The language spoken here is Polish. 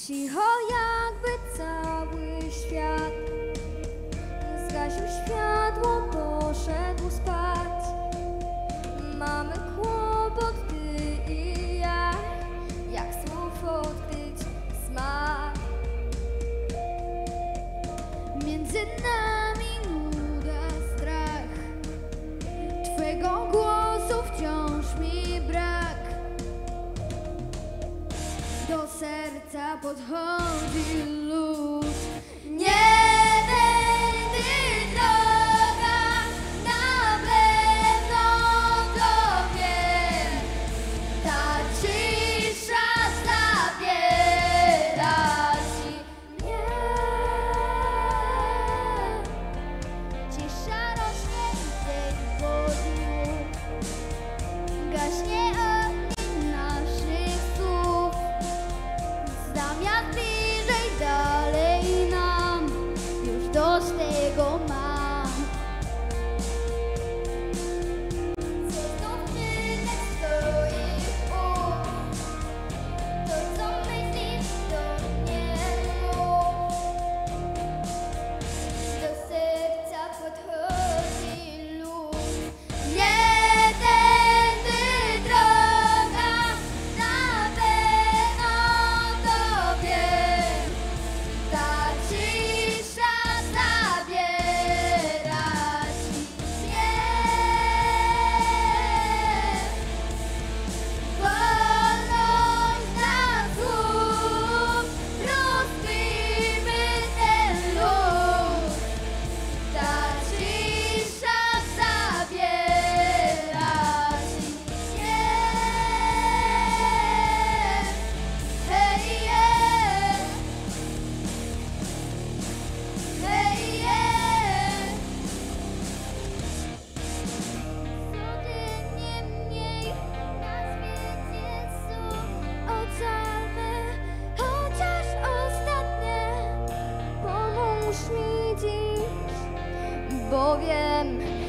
Cicho jakby cały świat zgasił światło, poszedł spać. Mamy kłopot, ty i ja, jak słów odkryć smak. Między nami nuda, strach, twego głosu wciąż mi brak. Do serca podchodzi lód. Nie tędy droga, na pewno to wiem. Ta cisza zabiera ci mnie. Cisza rośnie dzień po dniu, gaśnie ogień naszych słów. Zamiast bliżej, dalej nam, już dość tego mam. Co znów czytać z twoich ust? To co myślisz, to nie mów. Do serca podchodzi lód. Nie tędy droga, na pewno to wiem. Ta cisza zabiera ci mnie. Wolność dla słów, rozbijmy ten lód. Ta cisza zabiera ci mnie. Hej, yeah. Hej, yeah. Codziennie mniej na świecie słów. Ocalmy chociaż ostatnie. Pomóż mi dziś, bo wiem,